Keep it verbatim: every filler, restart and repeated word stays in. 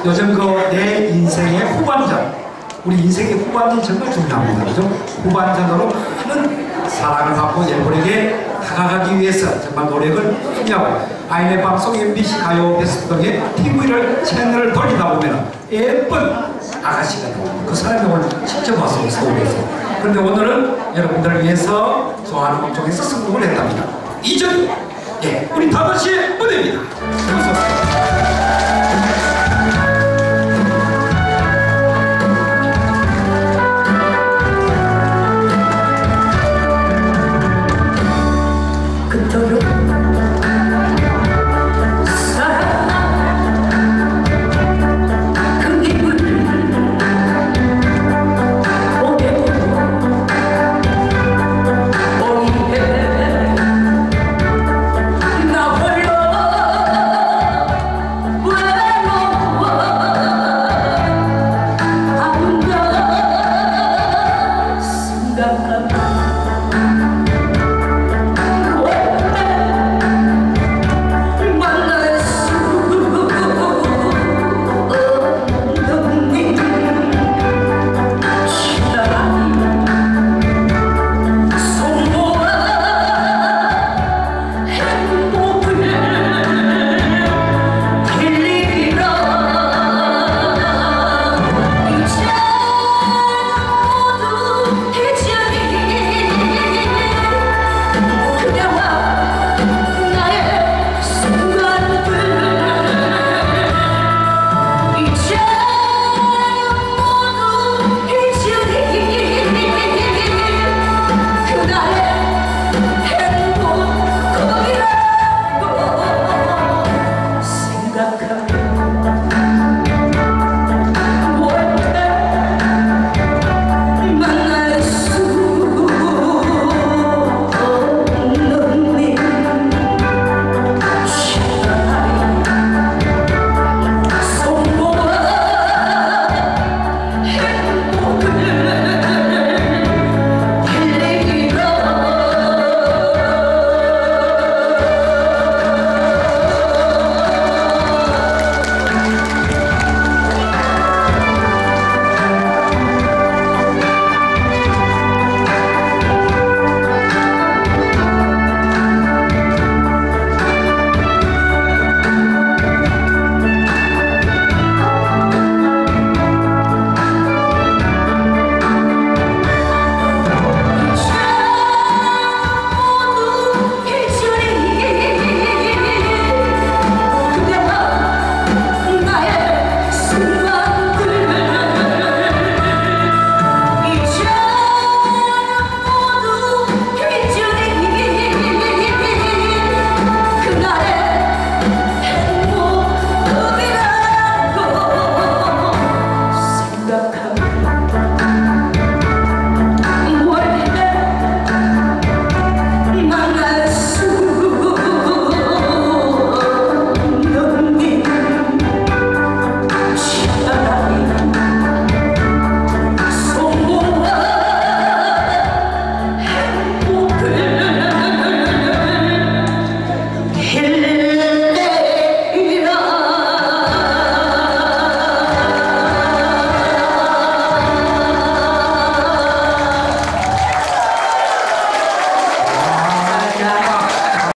요즘 그 내 인생의 후반전, 우리 인생의 후반전이 정말 중요합니다. 그죠? 후반전으로 많은 사랑을 받고 여러분에게 다가가기 위해서 정말 노력을 많이 하고 아이네 방송, 엠비씨 가요 베스트 등의 티비를 채널을 돌리다 보면 예쁜 아가씨가 나옵니다. 그 사람이 오늘 직접 왔어요, 서울에서. 그런데 오늘은 여러분들을 위해서 좋아하는 방송에서 성공을 했답니다. 이전 예, 우리 다섯 시의 무대입니다. 어서 오세요.